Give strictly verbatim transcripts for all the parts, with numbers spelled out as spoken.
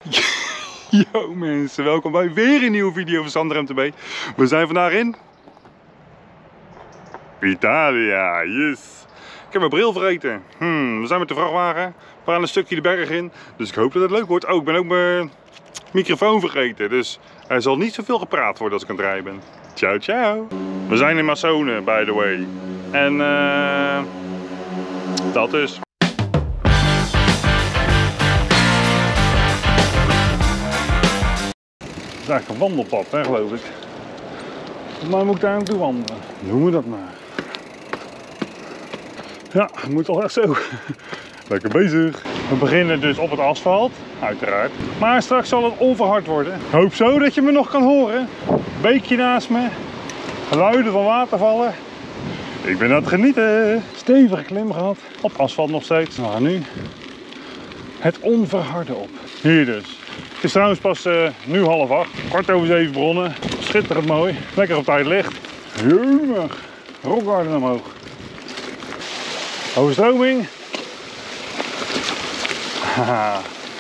Yo mensen, welkom bij weer een nieuwe video van Sander M T B. We zijn vandaag in Italia, yes. Ik heb mijn bril vergeten. Hmm, we zijn met de vrachtwagen. We gaan een stukje de berg in. Dus ik hoop dat het leuk wordt. Oh, ik ben ook mijn microfoon vergeten. Dus er zal niet zoveel gepraat worden als ik aan het rijden ben. Ciao, ciao. We zijn in Massone, by the way. En uh, dat is. Het is eigenlijk een wandelpad, hè, geloof ik. Volgens mij moet ik daar naartoe wandelen. Noem we dat maar. Ja, het moet al echt zo. Lekker bezig. We beginnen dus op het asfalt, uiteraard. Maar straks zal het onverhard worden. Ik hoop zo dat je me nog kan horen. Beekje naast me. Geluiden van watervallen. Ik ben aan het genieten. Stevige klim gehad. Op asfalt nog steeds. We gaan nu het onverharde op. Hier dus. Het is trouwens pas uh, nu half acht. Kwart over zeven begonnen. Schitterend mooi. Lekker op tijd licht. Jumig. Rockgarden omhoog. Overstroming. Haha.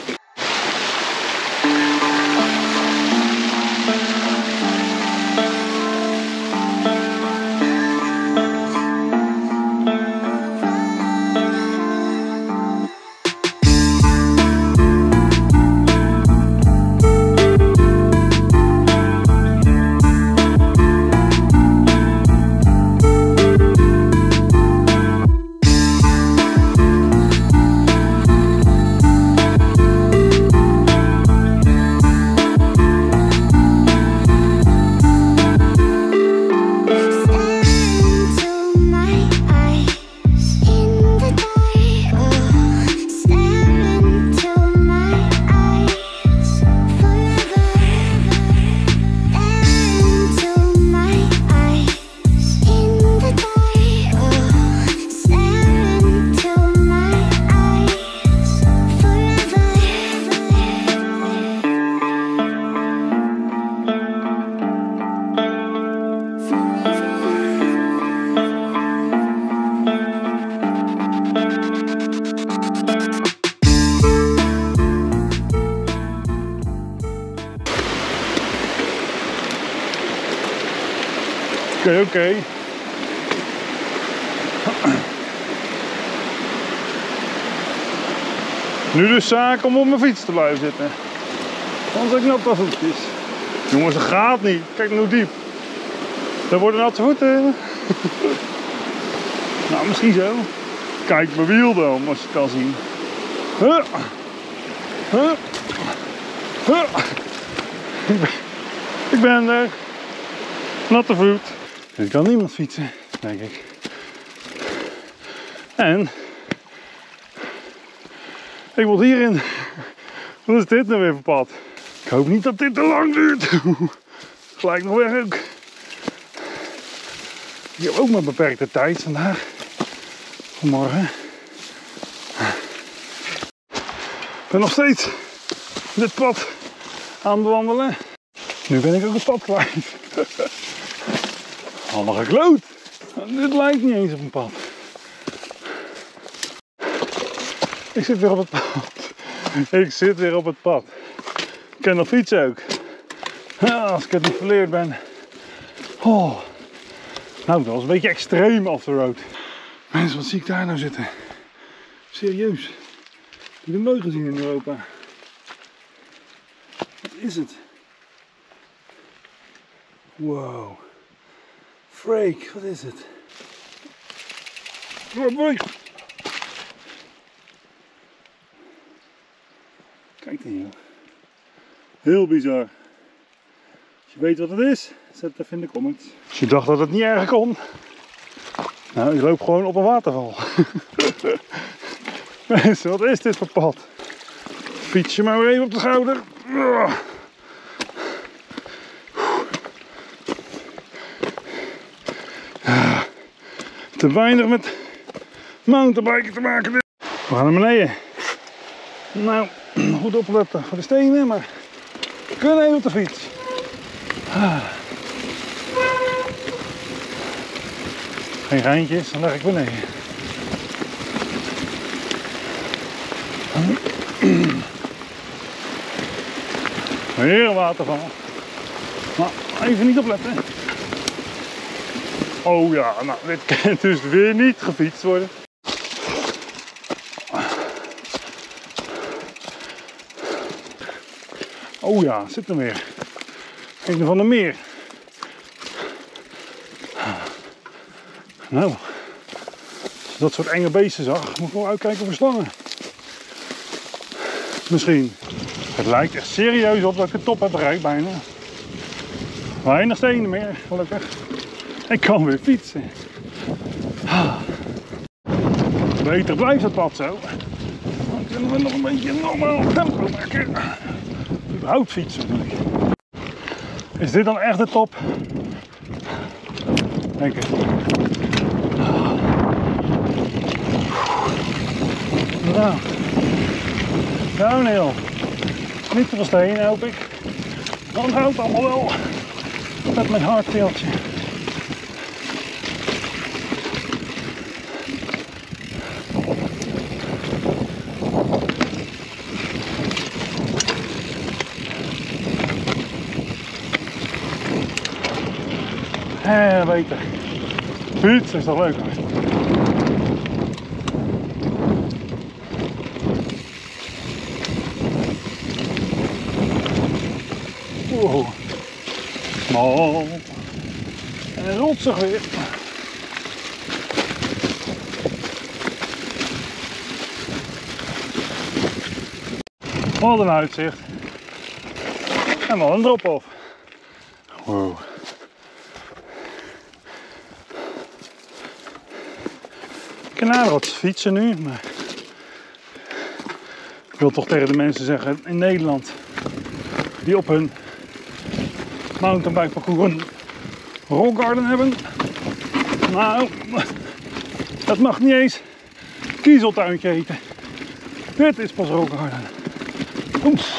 Oké, okay, oké. Okay. Nu dus zaak om op mijn fiets te blijven zitten. Anders heb ik nat als het is. Jongens, dat gaat niet. Kijk nou hoe diep. Dat worden natte voeten. Nou, misschien zo. Kijk mijn wiel dan, als je het kan zien. Huh. Huh. Huh. Ik ben, ik ben er. Natte voet. Er kan niemand fietsen, denk ik. En ik moet hierin. Wat is dit nou weer voor pad? Ik hoop niet dat dit te lang duurt. Gelijk nog weg ook. Ik heb ook maar beperkte tijd vandaag. Vanmorgen. Ik ben nog steeds dit pad aan het bewandelen. Nu ben ik ook het pad kwijt. Allemaal gekloot. Dit lijkt niet eens op een pad. Ik zit weer op het pad. Ik zit weer op het pad. Ik kan nog fietsen ook. Ja, als ik het niet verleerd ben. Oh. Nou, dat was een beetje extreem off the road. Mensen, wat zie ik daar nou zitten? Serieus. Ik heb het nooit gezien in Europa. Wat is het? Wow. Freak, wat is het? Oh boy. Kijk dan joh. Heel bizar. Als je weet wat het is, zet het even in de comments. Als je dacht dat het niet erger kon. Nou, je loopt gewoon op een waterval. Mensen, wat is dit voor pad? Fiets je maar weer even op de schouder. Te weinig met mountainbiken te maken. We gaan naar beneden. Nou, goed opletten voor de stenen, maar we kunnen even op de fiets. Geen geintjes, dan leg ik beneden. Weer een waterval. Nou, even niet opletten. Oh ja, nou dit kan dus weer niet gefietst worden. Oh ja, zit er weer. Een van de meer. Nou, als je dat soort enge beesten zag, moet ik wel uitkijken voor slangen. Misschien. Het lijkt echt serieus op dat ik de top heb bereikt bijna. Weinig stenen meer, gelukkig. Ik kan weer fietsen. Beter blijft het pad zo. Dan kunnen we nog een beetje normaal tempo maken. Überhaupt fietsen natuurlijk. Is dit dan echt de top? Denk ik. Nou. Downhill. Niet te veel stenen hoop ik. Dan houdt het allemaal wel. Met mijn hardveeltje. Eh, beter. Fietsen is toch leuk hoor. Wow. Smal. En rotsig weer. Wat een uitzicht. En wat een drop-off. Wow. Ik kan naderhand fietsen nu, maar ik wil toch tegen de mensen zeggen in Nederland die op hun mountainbike parcours een rockgarden hebben. Nou, dat mag niet eens kiezeltuintje heten. Dit is pas rockgarden. Oef.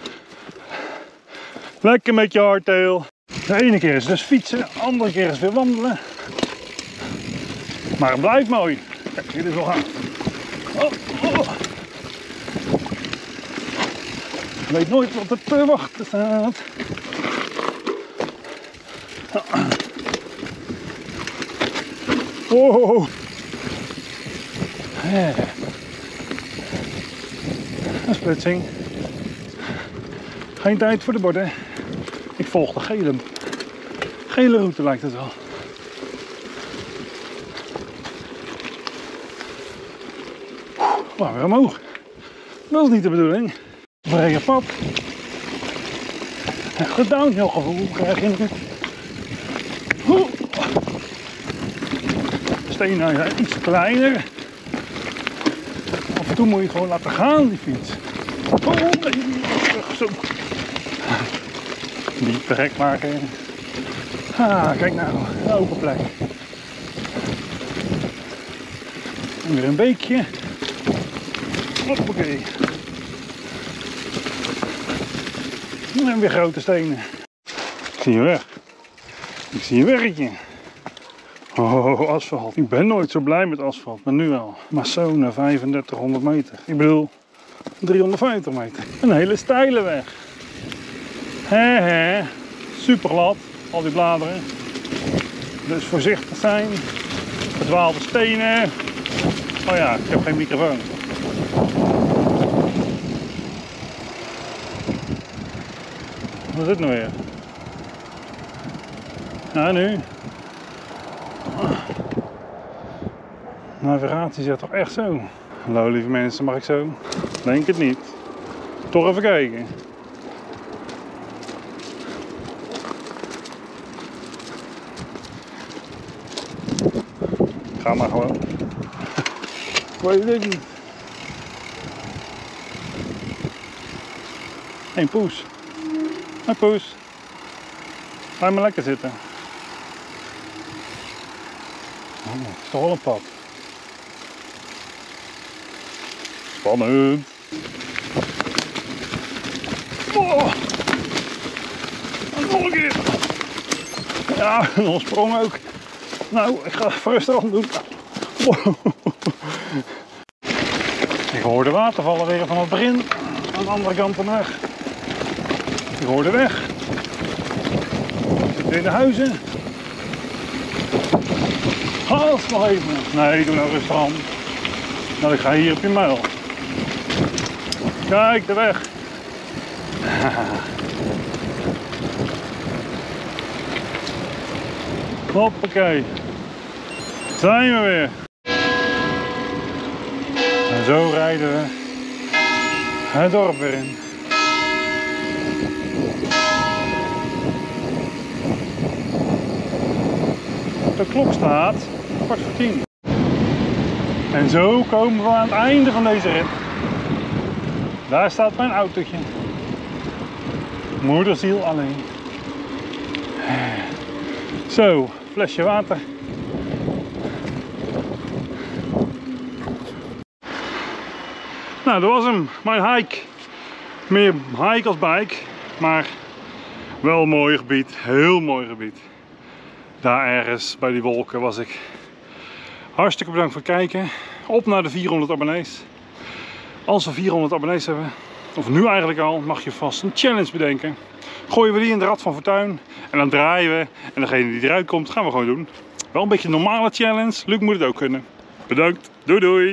Lekker met je hardtail. De ene keer is dus fietsen, de andere keer is weer wandelen. Maar het blijft mooi. Kijk, dit is wel gaaf. Oh, oh. Ik weet nooit wat er te wachten staat. Oh. Yeah. Een splitsing. Geen tijd voor de borden. Ik volg de gele, gele route lijkt het wel. Maar weer omhoog. Dat is niet de bedoeling. Brede pad. Echt een downhill gevoel krijg je natuurlijk. De stenen zijn iets kleiner. Af en toe moet je gewoon laten gaan die fiets. Oh nee, zo. Niet te gek maken. Ah, kijk nou, een open plek. En weer een beekje. Hoppakee. En weer grote stenen. Ik zie je weg. Ik zie een weggetje. Oh, asfalt. Ik ben nooit zo blij met asfalt, maar nu wel. Maar zo naar vijfendertighonderd meter. Ik bedoel, driehonderdvijftig meter. Een hele steile weg. He he. Super glad, al die bladeren. Dus voorzichtig zijn. Verdwaalde stenen. Oh ja, ik heb geen microfoon. Wat is dit nou weer? Nou nu. Navigatie zegt toch echt zo? Hallo lieve mensen, mag ik zo? Denk het niet. Toch even kijken. Ga maar gewoon. Ik weet het niet. Hé poes. Hé poes. Ga maar lekker zitten. Oh, het is toch wel een pad. Spannend. Oh. En nog een keer. Ja, nog een sprong ook. Nou, ik ga even rustig aan doen. Oh. Ik hoor de watervallen weer van het begin. Aan de andere kant van de weg. Ik hoor de weg. We zitten in de huizen. Haast nog even. Nee, doe nou rustig aan. Nou, ik ga hier op je muil. Kijk, de weg. Hoppakee. Zijn we weer. En zo rijden we het dorp weer in. De klok staat kwart voor tien. En zo komen we aan het einde van deze rit. Daar staat mijn autootje. Moederziel alleen. Zo, flesje water. Nou, dat was hem. Mijn hike. Meer hike als bike. Maar wel een mooi gebied. Heel mooi gebied. Daar ergens bij die wolken was ik. Hartstikke bedankt voor het kijken. Op naar de vierhonderd abonnees. Als we vierhonderd abonnees hebben, of nu eigenlijk al, mag je vast een challenge bedenken. Gooien we die in de Rad van Fortuin en dan draaien we. En degene die eruit komt, gaan we gewoon doen. Wel een beetje een normale challenge. Luc moet het ook kunnen. Bedankt. Doei doei.